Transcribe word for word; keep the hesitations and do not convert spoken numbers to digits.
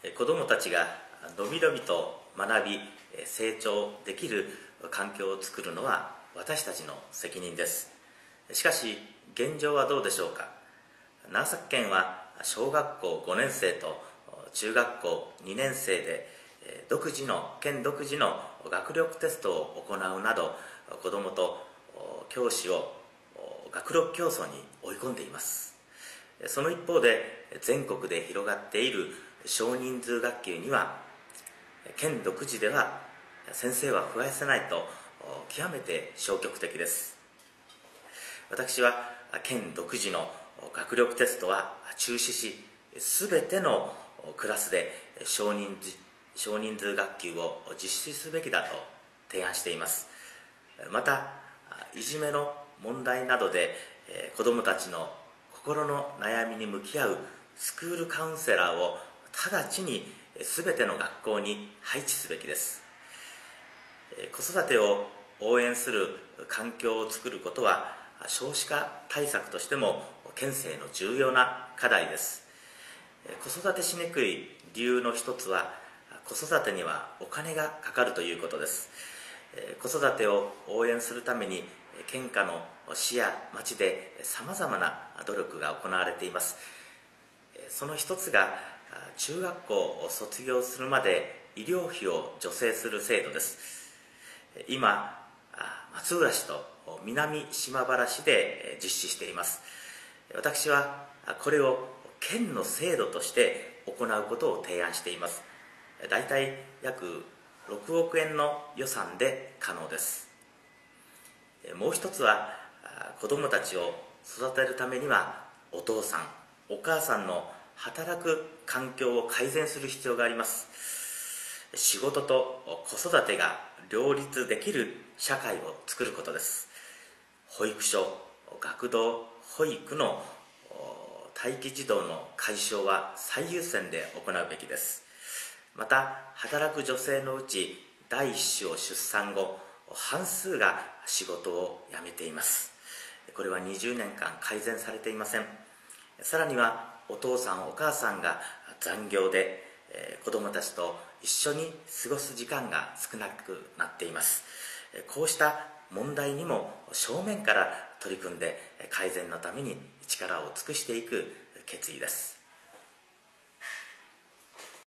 子どもたちがのびのびと学び成長できる環境を作るのは私たちの責任です。しかし現状はどうでしょうか。長崎県は小学校ごねん生と中学校にねん生で独自の県独自の学力テストを行うなど、子どもと教師を学力競争に追い込んでいます。その一方で全国で広がっている少人数学級には県独自では先生は増やせないと極めて消極的です。私は県独自の学力テストは中止し、すべてのクラスで少人数少人数学級を実施すべきだと提案しています。またいじめの問題などで子どもたちの心の悩みに向き合うスクールカウンセラーを直ちにすべての学校に配置すべきです。子育てを応援する環境を作ることは少子化対策としても県政の重要な課題です。子育てしにくい理由の一つは、子育てにはお金がかかるということです。子育てを応援するために県下の市や町でさまざまな努力が行われています。その一つが中学校を卒業するまで医療費を助成する制度です。今松浦市と南島原市で実施しています。私はこれを県の制度として行うことを提案しています。だいたい約ろくおくえんの予算で可能です。もう一つは、子どもたちを育てるためにはお父さんお母さんの働く環境を改善する必要があります。仕事と子育てが両立できる社会を作ることです。保育所、学童保育の待機児童の解消は最優先で行うべきです。また働く女性のうち第一子を出産後半数が仕事を辞めています。これはにじゅうねんかん改善されていません。さらにはお父さんお母さんが残業で、えー、子どもたちと一緒に過ごす時間が少なくなっています。こうした問題にも正面から取り組んで改善のために力を尽くしていく決意です。